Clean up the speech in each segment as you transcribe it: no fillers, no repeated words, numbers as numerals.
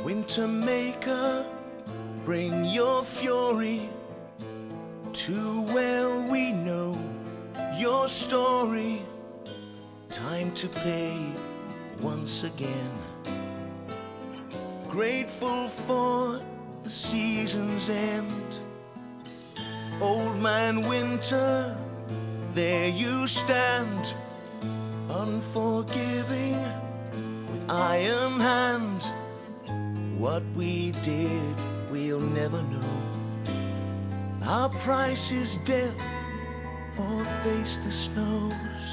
Winter maker, bring your fury to where we know your story. Time to play once again. Grateful for the season's end. Old man Winter, there you stand, unforgiving with iron hand. What we did, we'll never know. Our price is death or face the snows.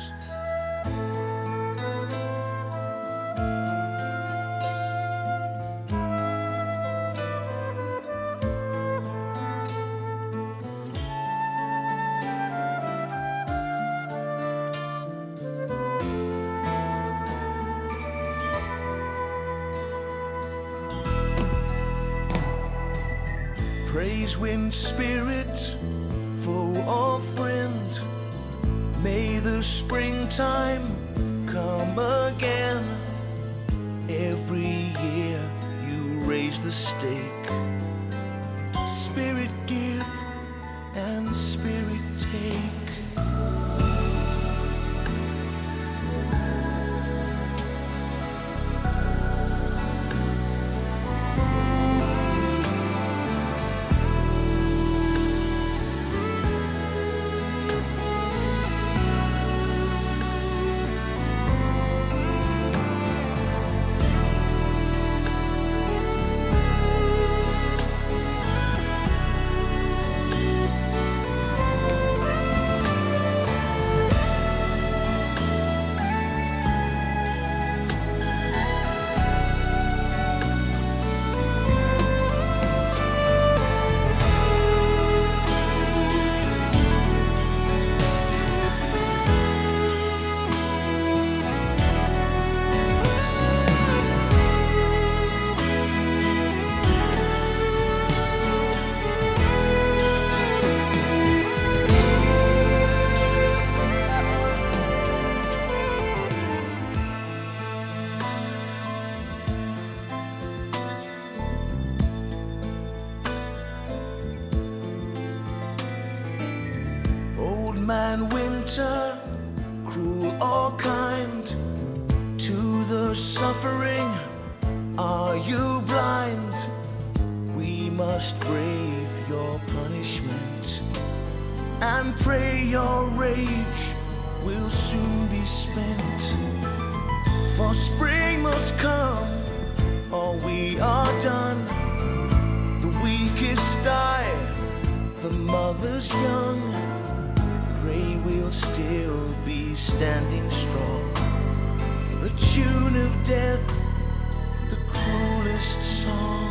Praise wind spirit, foe or friend, may the springtime come again. Every year you raise the stake. Spirit give and spirit take. Man Winter, cruel or kind, to the suffering, are you blind? We must brave your punishment and pray your rage will soon be spent. For spring must come or we are done. The weakest die, the mother's young. Pray we'll still be standing strong. The tune of death, the cruelest song.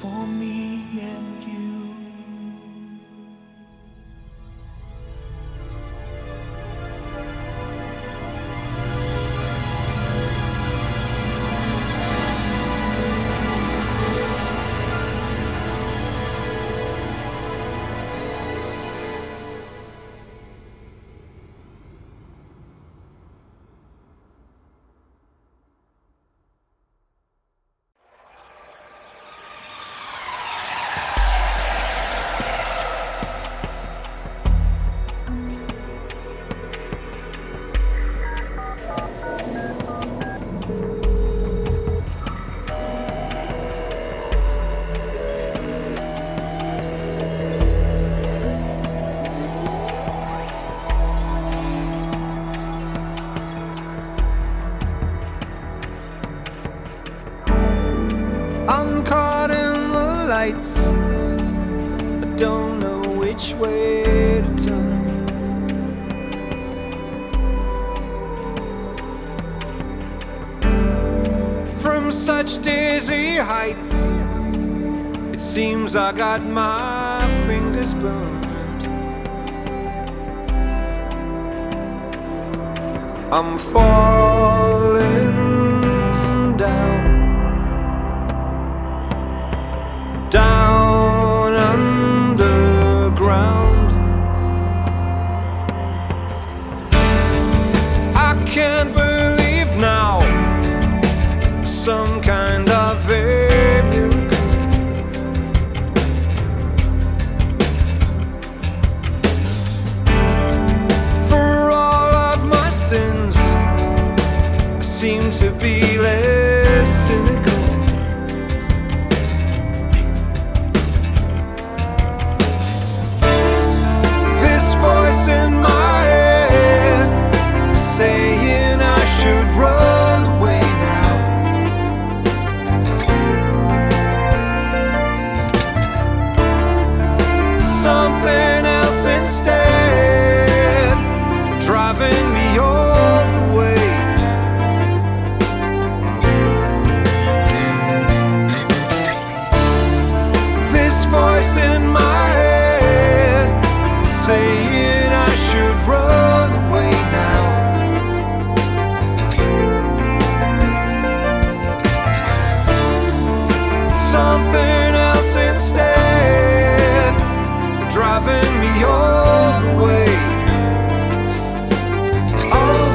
for me and you. I'm caught in the lights, I don't know which way to turn. From such dizzy heights, it seems I got my fingers burned. I'm falling down, down underground. I can't believe now some kind of a miracle. For all of my sins, I seem to be less cynical. Saying I should run away now. Something else instead, driving me all the way. This voice in my head saying I should run away now. Something else instead, driving me all the way. Oh.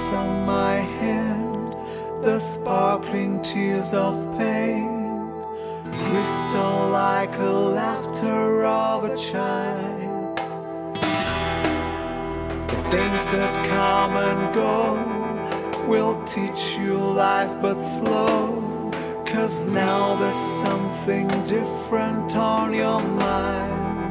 colors on my hand, the sparkling tears of pain, crystal like a laughter of a child. The things that come and go will teach you life but slow, 'cause now there's something different on your mind.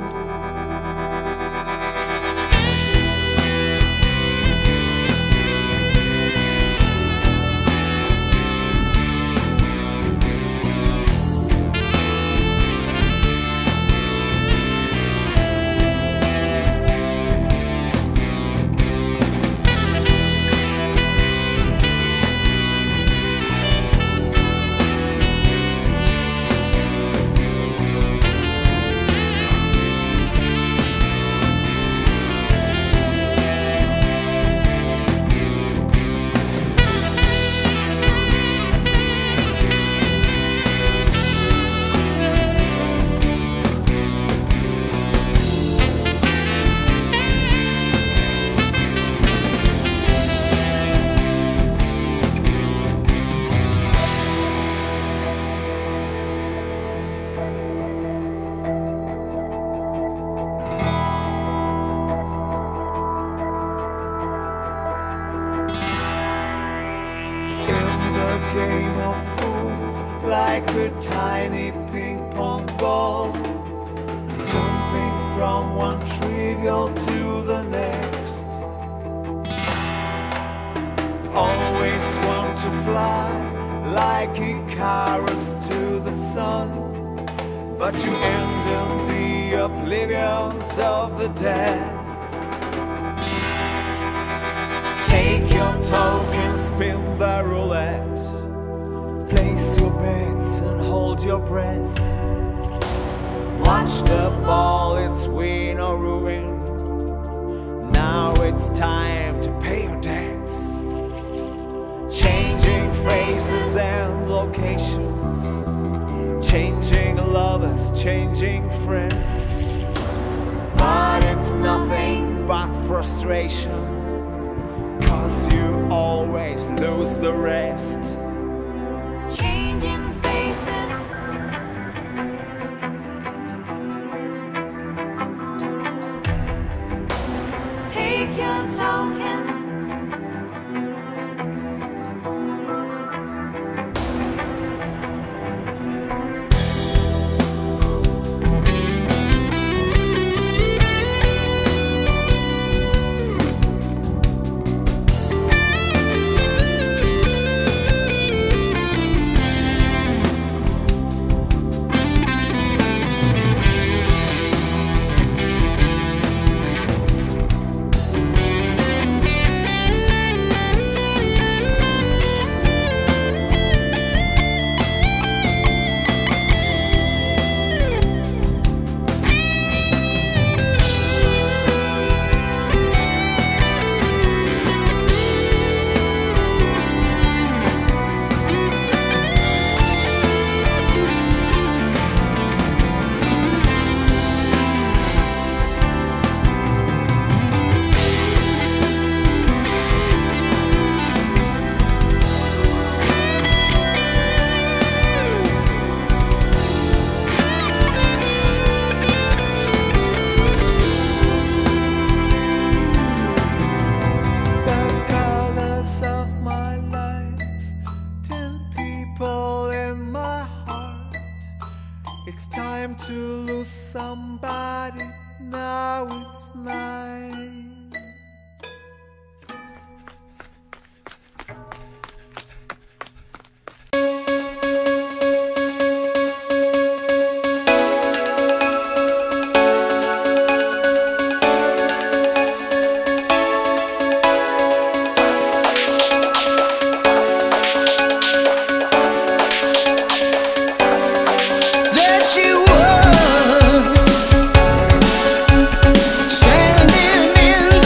Game of fools, like a tiny ping pong ball, jumping from one trivial to the next. Always want to fly like Icarus to the sun, but you end in the oblivions of the dead. Take your token, spin the roulette, place your bets and hold your breath. Watch the ball, it's win or ruin. Now it's time to pay your debts. Changing faces and locations, changing lovers, changing friends. But it's nothing but frustration, 'cause you always lose the rest. Changing faces, take your token. It's time to lose somebody, now it's mine. Standing in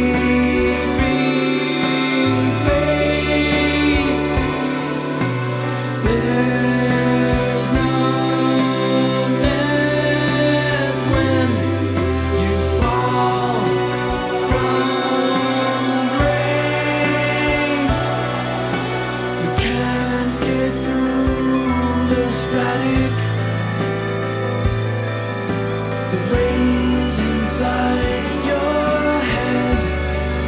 face. There's no net when you fall from grace. You can't get through the static that reigns inside your head.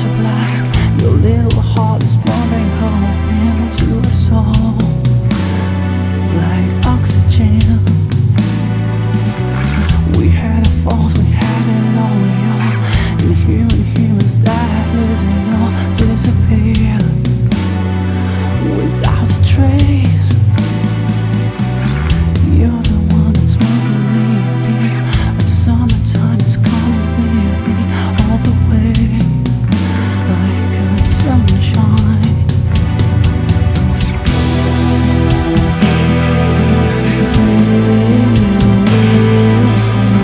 the black. Your little heart is burning home into a soul like oxygen. We had a false, we had it all, we are inhuman humans that lose it all, disappear without a trace. You're the one that's making me feel a summertime is calling near me all the way, like a sunshine. Singing your lips and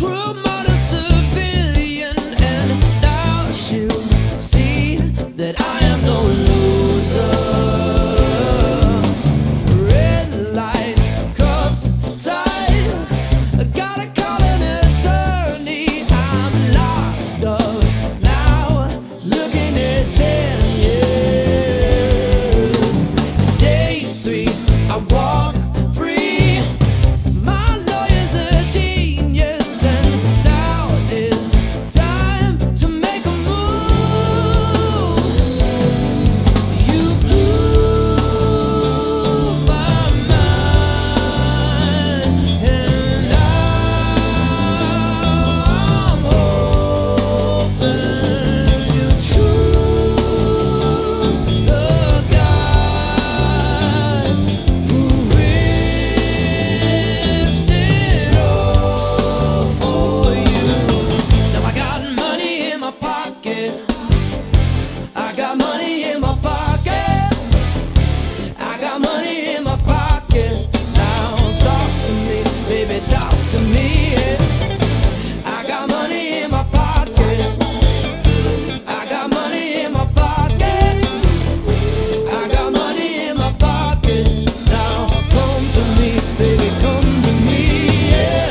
true model civilian, and now she'll see that I am no loser. Red lights, cuffs tight, I gotta call an attorney. I'm locked up now, looking at 10 years. Day 3, I walk free. My lawyer's a genius, and now is time to make a move. You blew my mind, and I'm hoping you choose the guy who risked it all for you. Now I got money in my pocket. I got money in my pocket. I got money in my pocket. Now talk to me, baby, talk to me. I got money in my pocket. I got money in my pocket. I got money in my pocket. Now come to me, baby, come to me, yeah.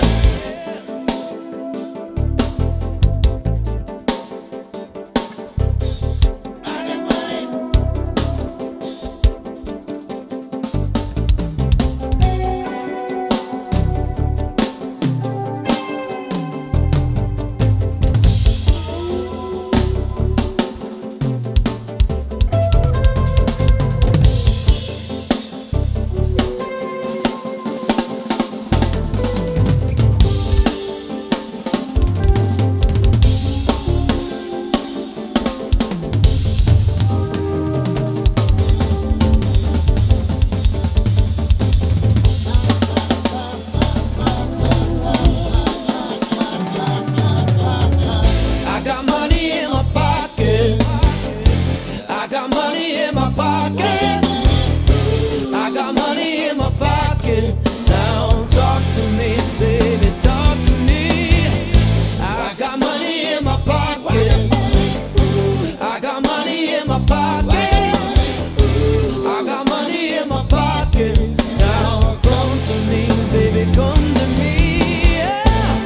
I got money in my pocket. I got money in my pocket. I got money in my pocket. Now talk to me, baby, talk to me. I got money in my pocket. I got money in my pocket. I got money in my pocket. Now come to me, baby, come to me, yeah.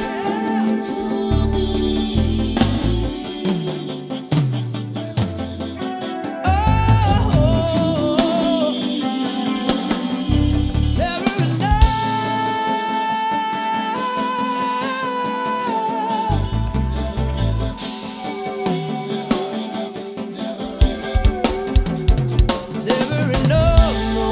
Never enough, no.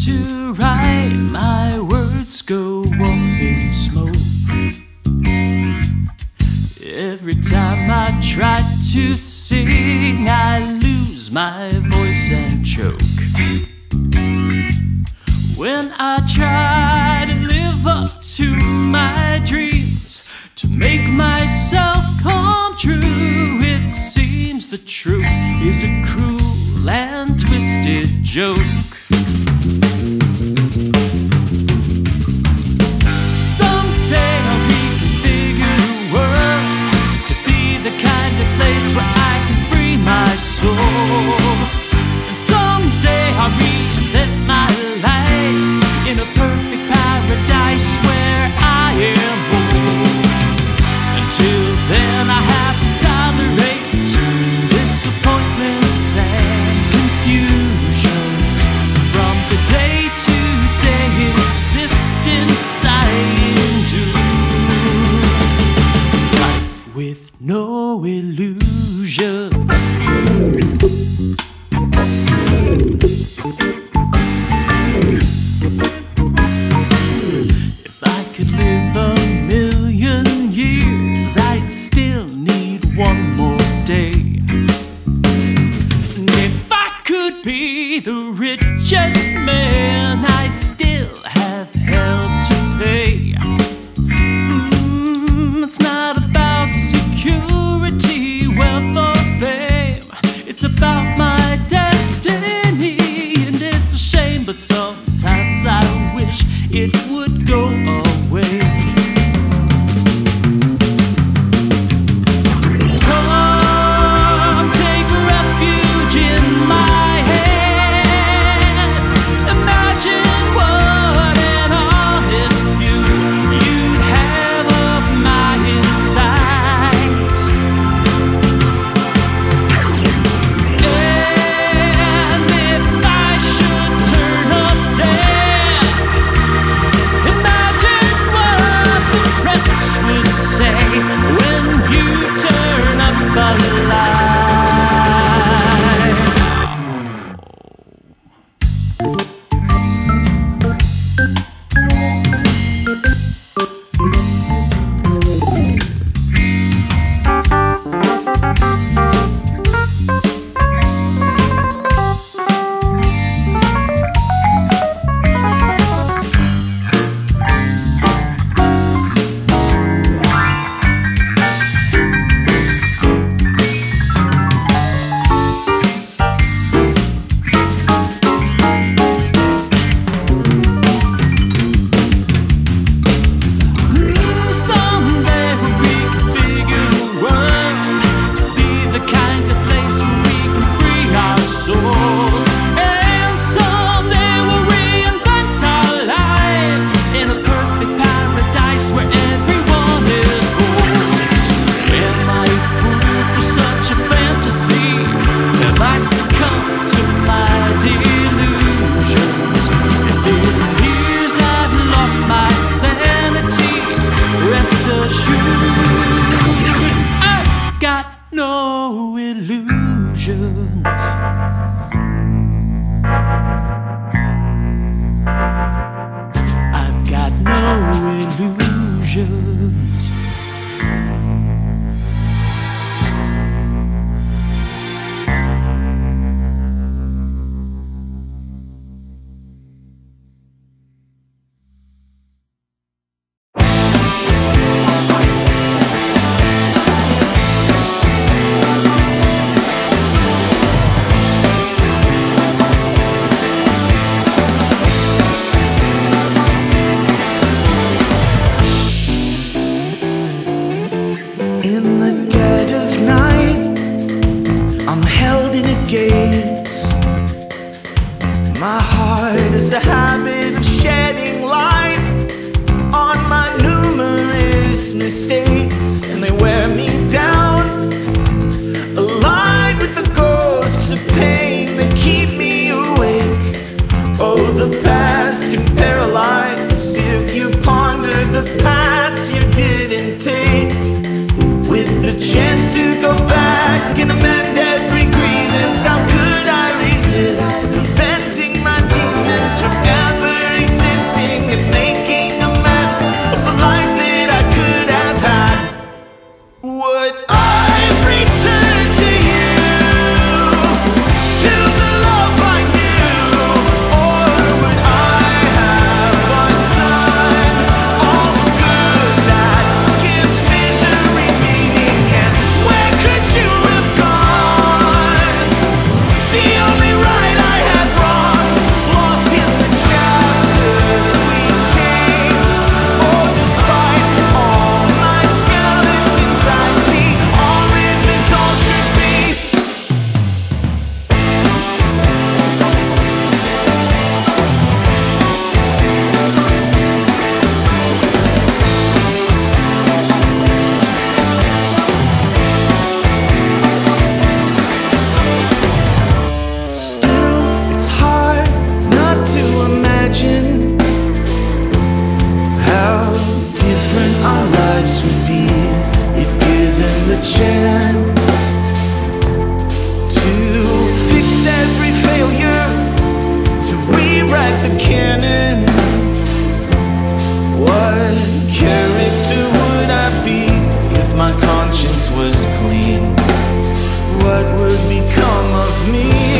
to write, my words go up in smoke. Every time I try to sing, I lose my voice and choke. When I try to live up to my dreams, to make myself come true, it seems the truth is a cruel and twisted joke. Someday I'll reconfigure the world to be the kind of place where I can free my soul. And someday I'll reinvent my life in a perfect paradise where I am whole. Until then I have to tolerate disappointments and confusions from the day-to-day existence I endure. Life with no illusions. If I could live a million years, I'd still need one more day. And if I could be the richest man, I'd still have hell to pay. It's not about security, wealth or fame. It's about my destiny. And it's a shame, but sometimes I wish it would go away. Come take refuge in my head. Imagine what an honest view you'd have of my insides. And if I should turn up dead, imagine what the press would say when you turn up alive. Someday we can figure the world to be the kind of place where we can free our souls. And someday we'll reinvent our lives in a perfect paradise where everyone is whole. Am I a fool for such a fantasy? Have I succumbed to my delusions? If it appears I've lost my sanity, rest assured I've got no illusions. I've got no illusions. In the dead of night, I'm held in a gaze. My heart is a habit of shedding light on my numerous mistakes, and they wear me down, aligned with the ghosts of pain that keep me awake. Oh, the past can paralyze if you ponder the paths you didn't take. With the chance to go back and amend every grievance, how could I resist confessing my demons from become of me?